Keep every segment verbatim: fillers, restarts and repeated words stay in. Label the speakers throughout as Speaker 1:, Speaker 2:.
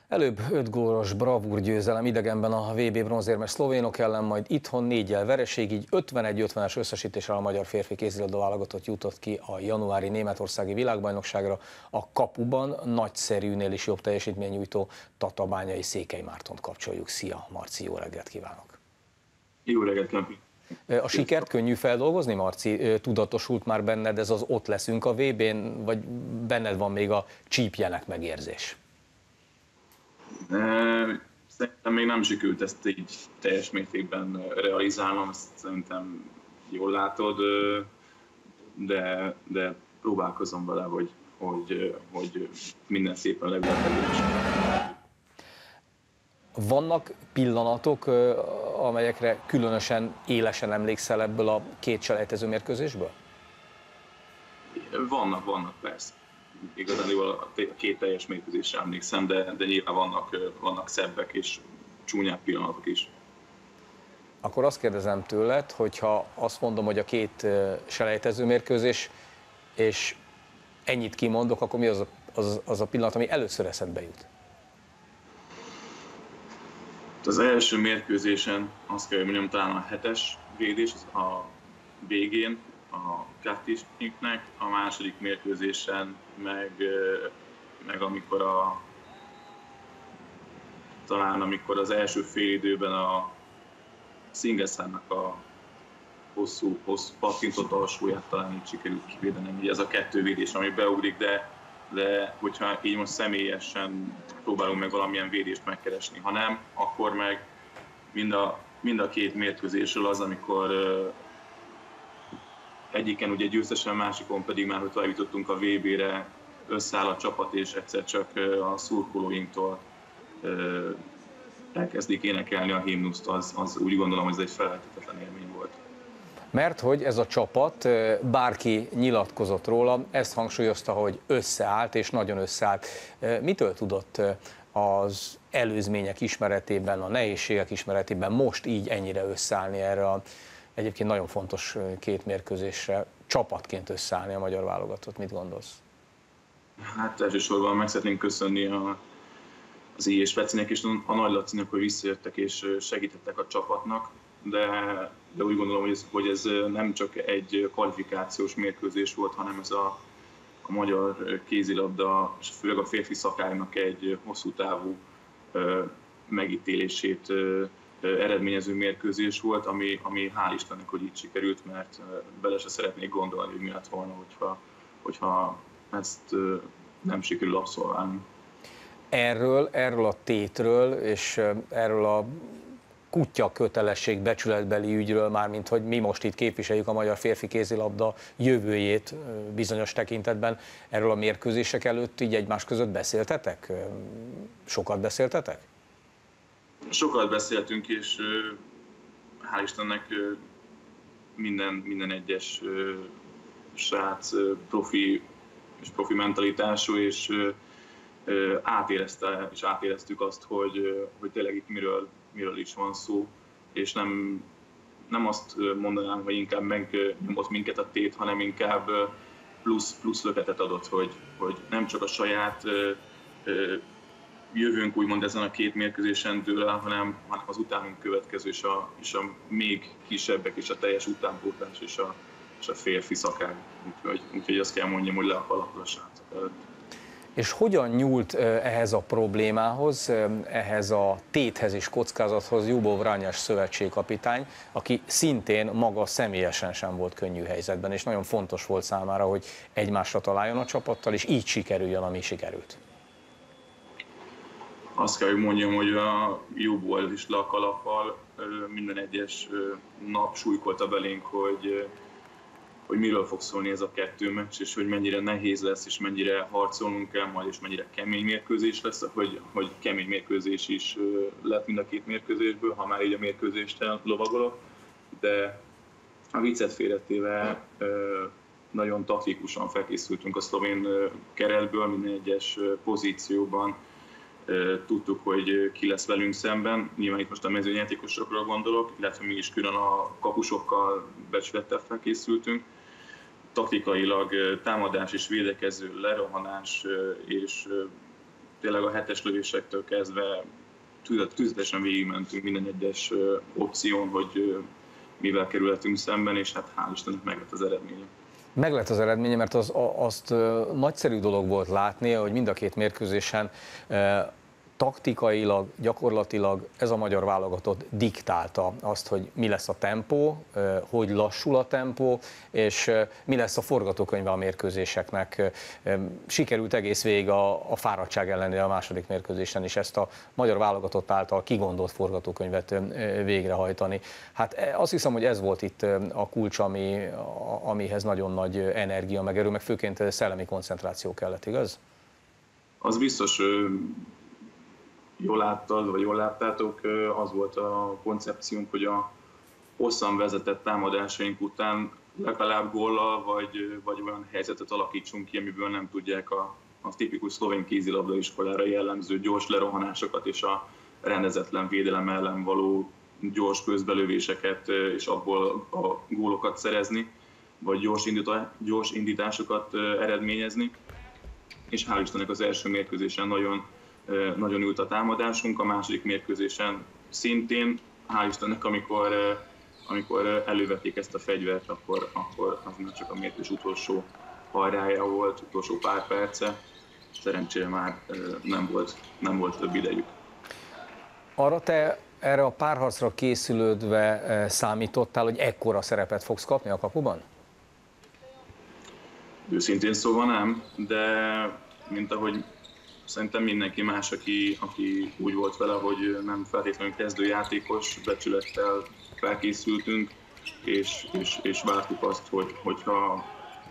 Speaker 1: Előbb öt gólos bravúr győzelem idegenben a vé bé bronzérmes szlovénok ellen, majd itthon néggyel vereség, így ötvenegy ötvenes összesítéssel a magyar férfi kézilabda válogatott jutott ki a januári németországi világbajnokságra. A kapuban nagyszerűnél is jobb teljesítmény nyújtó tatabányai Székely Mártont kapcsoljuk. Szia Marci, jó reggelt kívánok!
Speaker 2: Jó reggelt, Kempi!
Speaker 1: A sikert könnyű feldolgozni, Marci? Tudatosult már benned ez az ott leszünk a vé bén, vagy benned van még a csípjenek megérzés?
Speaker 2: Szerintem még nem sikerült ezt így teljes mértékben realizálnom, ezt szerintem jól látod, de, de próbálkozom vele, hogy, hogy, hogy minden szépen legyen.
Speaker 1: Vannak pillanatok, amelyekre különösen élesen emlékszel ebből a két selejtező mérkőzésből?
Speaker 2: Vannak, vannak persze. Igazán a két teljes mérkőzésre emlékszem, de, de nyilván vannak, vannak szebbek és csúnyább pillanatok is.
Speaker 1: Akkor azt kérdezem tőled, hogyha azt mondom, hogy a két selejtező mérkőzés, és ennyit kimondok, akkor mi az a, az, az a pillanat, ami először eszedbe jut?
Speaker 2: Az első mérkőzésen azt kell, hogy mondjam, talán a hetes védés a végén, a Kattisniknek, a második mérkőzésen meg, meg amikor a talán amikor az első fél időben a Szingeszának a hosszú, hosszú pattintott alsóját talán így sikerült kivédenem, így ez a kettő védés, ami beugrik, de, de hogyha így most személyesen próbálunk meg valamilyen védést megkeresni, ha nem, akkor meg mind a, mind a két mérkőzésről az, amikor egyiken ugye győztesen, másikon pedig már, hogy továbbjutottunk a vé bére, összeáll a csapat, és egyszer csak a szurkolóinktól elkezdik énekelni a himnuszt, az, az úgy gondolom, hogy ez egy felelhetetlen élmény volt.
Speaker 1: Mert hogy ez a csapat, bárki nyilatkozott róla, ezt hangsúlyozta, hogy összeállt, és nagyon összeállt. Mitől tudott az előzmények ismeretében, a nehézségek ismeretében most így ennyire összeállni erre a egyébként nagyon fontos két mérkőzésre, csapatként összeállni a magyar válogatott? Mit gondolsz?
Speaker 2: Hát elsősorban meg szeretnénk köszönni a, az I. és Pecinek és a Nagy Lacinak, hogy visszajöttek és segítettek a csapatnak, de, de úgy gondolom, hogy ez, hogy ez nem csak egy kvalifikációs mérkőzés volt, hanem ez a, a magyar kézilabda, és főleg a férfi szakálynak egy hosszú távú megítélését eredményező mérkőzés volt, ami, ami hál' Istennek, hogy így sikerült, mert bele se szeretnék gondolni, hogy mi lett volna, hogyha, hogyha ezt nem sikerül abszolválni.
Speaker 1: Erről, erről a tétről és erről a kutya kötelesség becsületbeli ügyről, mármint hogy mi most itt képviseljük a magyar férfi kézilabda jövőjét bizonyos tekintetben, erről a mérkőzések előtt így egymás között beszéltetek? Sokat beszéltetek?
Speaker 2: Sokat beszéltünk, és hál' Istennek minden, minden egyes srác profi és profi mentalitású, és átérezte, és átéreztük azt, hogy, hogy tényleg itt miről, miről is van szó, és nem, nem azt mondanám, hogy inkább megnyomott minket a tét, hanem inkább plusz, plusz löketet adott, hogy, hogy nem csak a saját jövőnk úgymond ezen a két mérkőzésen dől el, hanem, hanem az utánunk következő, és a, és a még kisebbek, és a teljes utánpótlás, és a, és a férfi szakág. Úgyhogy, úgyhogy azt kell mondjam, hogy le a kalappal a srácok előtt.
Speaker 1: És hogyan nyúlt ehhez a problémához, ehhez a téthez és kockázathoz Jubov Vranyas szövetségkapitány, aki szintén maga személyesen sem volt könnyű helyzetben, és nagyon fontos volt számára, hogy egymásra találjon a csapattal, és így sikerüljön, ami sikerült?
Speaker 2: Azt kell, hogy mondjam, hogy a Jubov is le a kalappal, minden egyes nap súlykolta belénk, hogy hogy miről fog szólni ez a kettő meccs, és hogy mennyire nehéz lesz, és mennyire harcolnunk kell majd, és mennyire kemény mérkőzés lesz, hogy, hogy kemény mérkőzés is lett mind a két mérkőzésből, ha már így a mérkőzést lovagolok, de a viccet félretéve nagyon taktikusan felkészültünk a szlovén keretből, minden egyes pozícióban tudtuk, hogy ki lesz velünk szemben. Nyilván itt most a mezőnyjátékosokra gondolok, illetve mi is külön a kapusokkal becsülettel felkészültünk. Taktikailag támadás és védekező, lerohanás és tényleg a hetes lövésektől kezdve tüzetesen végigmentünk minden egyes opción, hogy mivel kerülhetünk szemben, és hát hál' Istennek meg lett az eredménye.
Speaker 1: Meg lett az eredménye, mert az, azt nagyszerű dolog volt látni, hogy mind a két mérkőzésen taktikailag, gyakorlatilag ez a magyar válogatott diktálta azt, hogy mi lesz a tempó, hogy lassul a tempó, és mi lesz a forgatókönyve a mérkőzéseknek. Sikerült egész végig a, a fáradtság ellenére a második mérkőzésen is ezt a magyar válogatott által kigondolt forgatókönyvet végrehajtani. Hát azt hiszem, hogy ez volt itt a kulcs, ami, amihez nagyon nagy energia, meg erő, meg főként szellemi koncentráció kellett, igaz?
Speaker 2: Az biztos, jól láttad, vagy jól láttátok, az volt a koncepciónk, hogy a hosszan vezetett támadásaink után legalább góllal, vagy, vagy olyan helyzetet alakítsunk ki, amiből nem tudják a, a tipikus szlovén kézilabdaiskolára jellemző gyors lerohanásokat és a rendezetlen védelem ellen való gyors közbelövéseket, és abból a gólokat szerezni, vagy gyors, indítá, gyors indításokat eredményezni. És hál' Istennek az első mérkőzésen nagyon nagyon ült a támadásunk, a második mérkőzésen szintén, hál' Istennek, amikor, amikor elővették ezt a fegyvert, akkor, akkor az már csak a mérkőzés utolsó hajrája volt, utolsó pár perce, szerencsére már nem volt, nem volt több idejük.
Speaker 1: Arra te erre a párharcra készülődve számítottál, hogy ekkora szerepet fogsz kapni a kapuban?
Speaker 2: Őszintén szóval nem, de mint ahogy szerintem mindenki más, aki, aki úgy volt vele, hogy nem feltétlenül kezdőjátékos, becsülettel felkészültünk, és, és, és vártuk azt, hogy, hogyha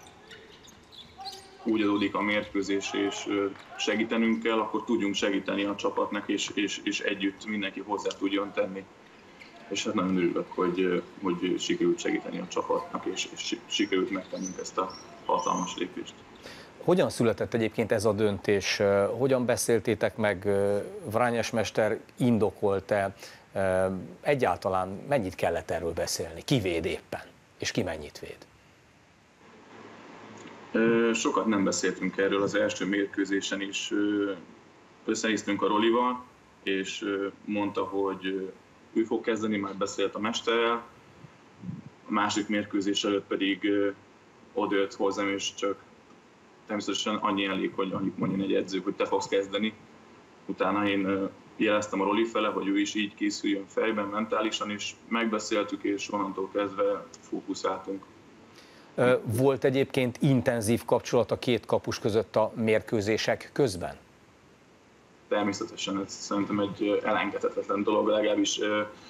Speaker 2: úgy adódik a mérkőzés, és segítenünk kell, akkor tudjunk segíteni a csapatnak, és, és, és együtt mindenki hozzá tudjon tenni. És hát nagyon örülök, hogy, hogy sikerült segíteni a csapatnak, és, és sikerült megtennünk ezt a hatalmas lépést.
Speaker 1: Hogyan született egyébként ez a döntés? Hogyan beszéltétek meg? Vrányes mester indokolt-e? Egyáltalán mennyit kellett erről beszélni? Ki véd éppen? És ki mennyit véd?
Speaker 2: Sokat nem beszéltünk erről az első mérkőzésen is. Összenéztünk a Rolival, és mondta, hogy ő fog kezdeni, már beszélt a mesterrel. A másik mérkőzés előtt pedig odajött hozzám, és csak természetesen annyi elég, hogy annyit mondjon egy edző, hogy te fogsz kezdeni. Utána én jeleztem a Roli fele, hogy ő is így készüljön fejben, mentálisan, és megbeszéltük, és onnantól kezdve fókuszáltunk.
Speaker 1: Volt egyébként intenzív kapcsolat a két kapus között a mérkőzések közben?
Speaker 2: Természetesen, ez szerintem egy elengedhetetlen dolog, legalábbis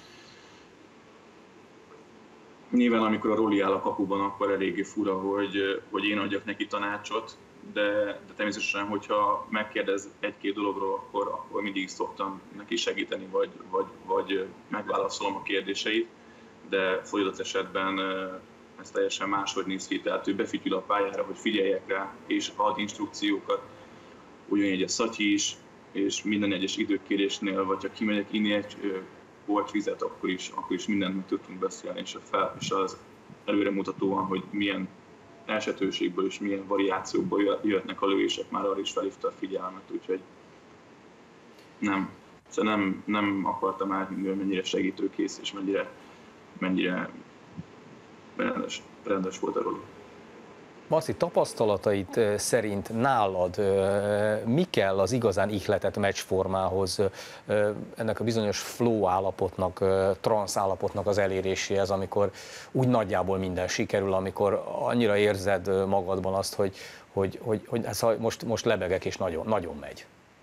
Speaker 2: nyilván amikor a Roli áll a kapuban, akkor eléggé fura, hogy, hogy én adjak neki tanácsot, de, de természetesen, hogyha megkérdez egy-két dologról, akkor, akkor mindig szoktam neki segíteni, vagy, vagy, vagy megválaszolom a kérdéseit, de fordított esetben ez teljesen máshogy néz ki, tehát ő befityül a pályára, hogy figyeljek rá, és ad instrukciókat, ugyanígy a Szatyi is, és minden egyes időkérésnél, vagy ha kimegyek inni egy volt vizet, akkor is, akkor is mindent meg tudtunk beszélni, és, a fel, és az előremutatóan, hogy milyen esetőségből és milyen variációkból jöhetnek a lövések, már arra is felhívta a figyelmet, úgyhogy nem, szóval nem, nem akartam átmenni, hogy mennyire segítőkész, és mennyire, mennyire rendes, rendes volt a Roli.
Speaker 1: Marci, tapasztalataid szerint nálad mi kell az igazán ihletett meccsformához, ennek a bizonyos flow állapotnak, transz állapotnak az eléréséhez, amikor úgy nagyjából minden sikerül, amikor annyira érzed magadban azt, hogy, hogy, hogy, hogy hát most, most lebegek és nagyon, nagyon megy?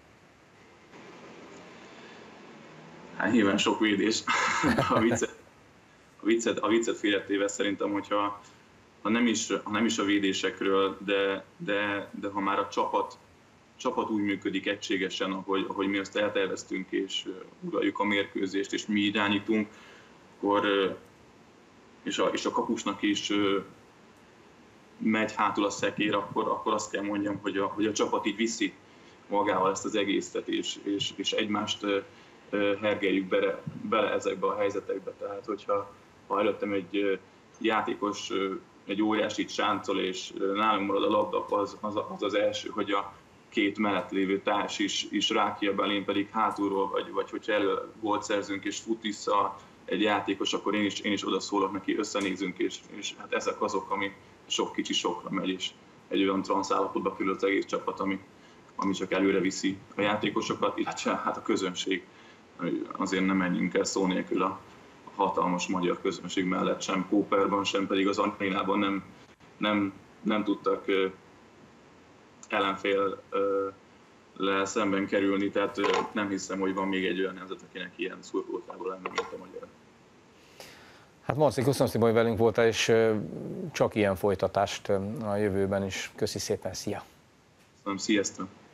Speaker 2: Hát nyilván sok védés. A viccet, a viccet, a viccet félretéve szerintem, hogyha Ha nem, is, ha nem is a védésekről, de, de, de ha már a csapat, csapat úgy működik egységesen, ahogy, ahogy mi azt elterveztünk, és uraljuk a mérkőzést, és mi irányítunk, akkor, és, a, és a kapusnak is megy hátul a szekér, akkor, akkor azt kell mondjam, hogy a, hogy a csapat így viszi magával ezt az egészet, és, és, és egymást hergeljük bele, bele ezekbe a helyzetekbe. Tehát, hogyha ha előttem egy játékos egy óriásit sáncol, és nálunk marad a labda, az az, az az első, hogy a két mellett lévő társ is, is rákiabál, én pedig hátulról, vagy, vagy hogyha elő gólt szerzünk és fut vissza egy játékos, akkor én is, én is oda szólok neki, összenézünk, és, és hát ezek azok, ami sok kicsi sokra megy, és egy olyan transz állapotba kerül az egész csapat, ami, ami csak előre viszi a játékosokat, illetve hát a közönség. Azért nem menjünk el szó nélkül a hatalmas magyar közönség mellett, sem Kóperban, sem pedig az arénában nem, nem, nem tudtak ellenfél le szemben kerülni, tehát nem hiszem, hogy van még egy olyan nemzet, akinek ilyen szurkoltából lenne, mint a magyar.
Speaker 1: Hát Marci, köszönöm szépen, hogy velünk voltál, és csak ilyen folytatást a jövőben is. Köszi szépen, szia!
Speaker 2: Köszönöm, sziasztok!